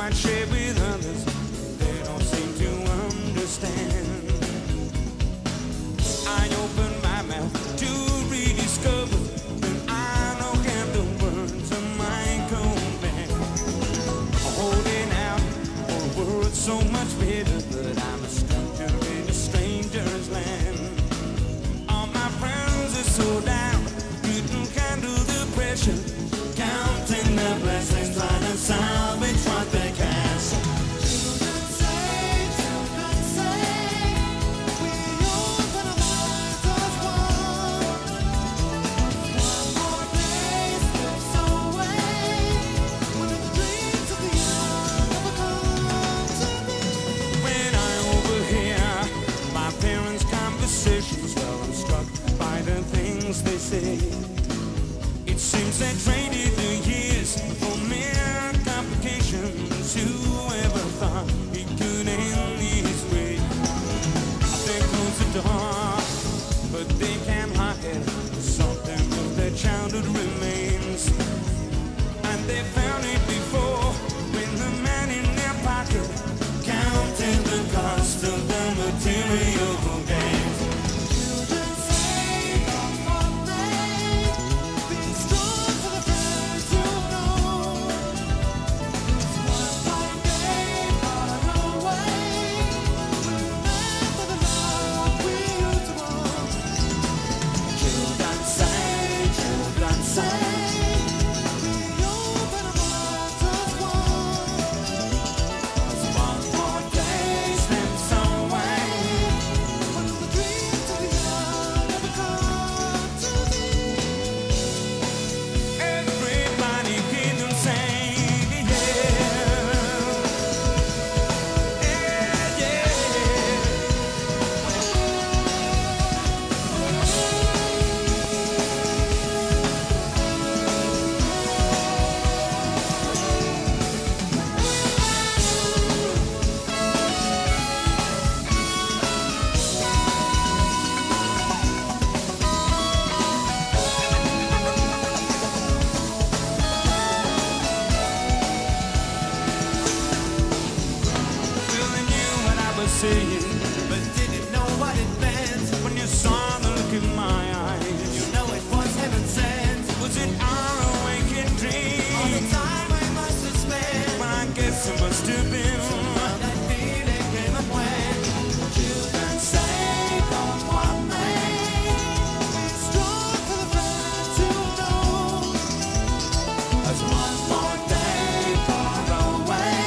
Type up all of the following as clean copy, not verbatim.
might share with others, they don't seem to understand. I open my mouth to rediscover that I know have the words of my command. Holding out for words so much better, but I'm a stranger in a stranger's land. All my friends are so down, couldn't handle the pressure, counting the blessings, trying to salvage what they can. Well, I'm struck by the things they say. It seems they traded the years for mere complications. Whoever thought it could end this way? They close the door, but they can't hide something of their childhood remains. And they found it before when the man in their pocket counted the cost of the material gains. Saying, but didn't know what it meant. When you saw the look in my eyes, you know it was heaven sent. Was it our awakened dream? All the time I must have spent. Well, I guess it must have been. That feeling came up when children say, don't want me. Be strong for the friends who know. As one more day far away.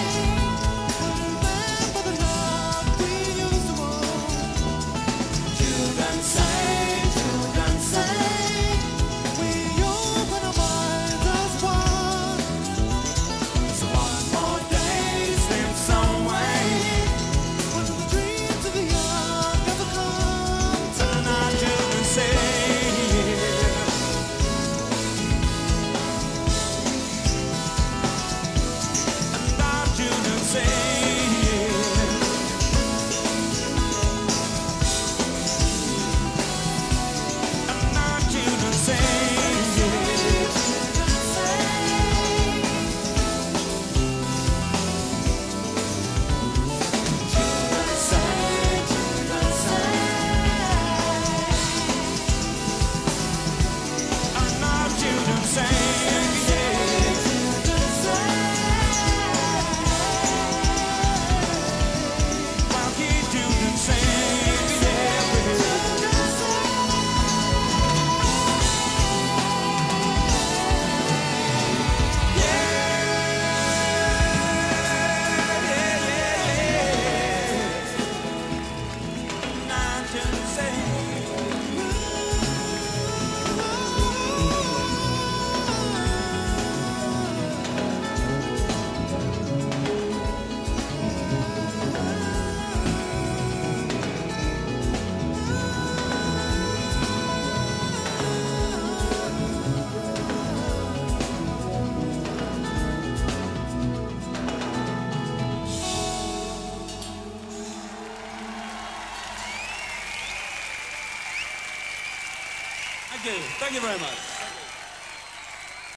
Thank you very much.